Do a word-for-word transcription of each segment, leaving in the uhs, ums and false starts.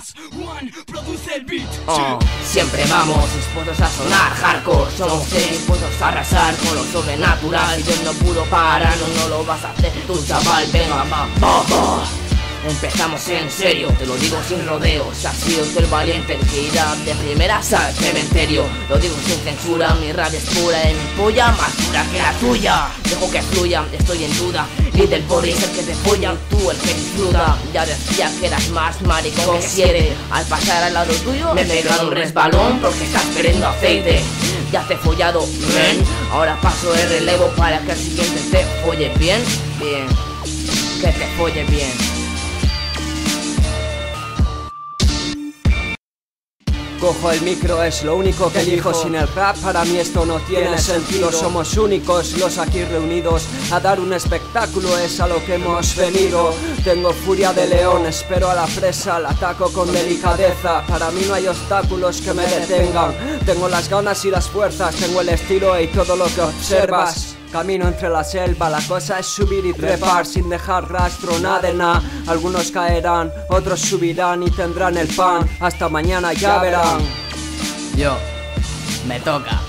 One, produce el beat. Oh, siempre vamos dispuestos a sonar hardcore. Somos dispuestos a arrasar con lo sobrenatural. Dios no pudo parar, no, no lo vas a hacer tú, chaval. Venga, va, va, va. Empezamos en serio, te lo digo sin rodeos. Has sido tú el valiente el que irá de primeras al cementerio. Lo digo sin censura, mi rabia es pura y mi polla más dura que la tuya. Dejo que fluya, estoy en duda. Líder por el que te follan, tú el que disfruta. Ya decía que eras más maricón que siete. Al pasar al lado tuyo me he pegado un resbalón porque estás perdiendo aceite. Ya te he follado, men. Ahora paso el relevo para que el siguiente te folle bien. Bien, que te folle bien. Cojo el micro, es lo único que elijo. Sin el rap para mí esto no tiene sentido. Somos únicos los aquí reunidos. A dar un espectáculo es a lo que hemos venido. Tengo furia de león, espero a la presa. La ataco con delicadeza. Para mí no hay obstáculos que me detengan. Tengo las ganas y las fuerzas. Tengo el estilo y todo lo que observas. Camino entre la selva, la cosa es subir y trepar sin dejar rastro, nada de nada. Algunos caerán, otros subirán y tendrán el pan. Hasta mañana ya verán. Yo, me toca.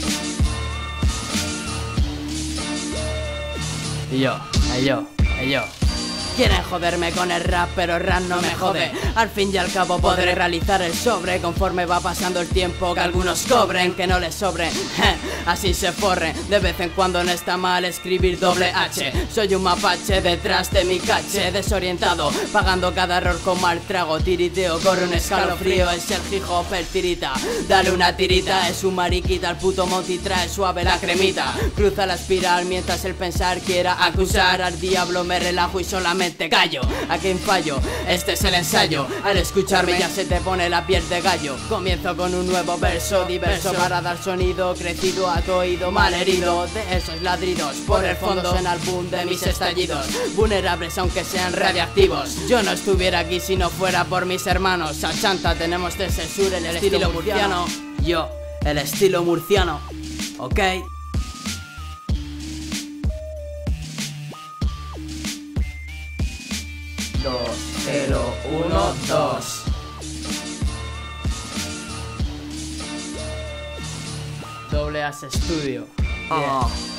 Y yo, y yo, y yo. Quieren joderme con el rap, pero el rap no me jode. Al fin y al cabo podré realizar el sobre conforme va pasando el tiempo. Que algunos cobren, que no les sobre. Así se forren. De vez en cuando no está mal escribir doble H. Soy un mapache detrás de mi cache. Desorientado, pagando cada error con mal trago. Tiriteo, corre un escalofrío. Es el hip hop, el tirita. Dale una tirita, es un mariquita. El puto Monty trae suave la cremita. Cruza la espiral mientras el pensar quiera acusar al diablo. Me relajo y solamente te callo, ¿a quién fallo? Este es el ensayo. Al escucharme ya se te pone la piel de gallo. Comienzo con un nuevo verso diverso para dar sonido crecido a tu oído mal herido. De esos ladridos por el fondo suena el boom de mis estallidos. Vulnerables aunque sean radiactivos. Yo no estuviera aquí si no fuera por mis hermanos. A chanta tenemos de censura en el estilo, estilo murciano. Yo, el estilo murciano. Ok. Dos, cero, uno, dos. Doble As Studio. Yeah.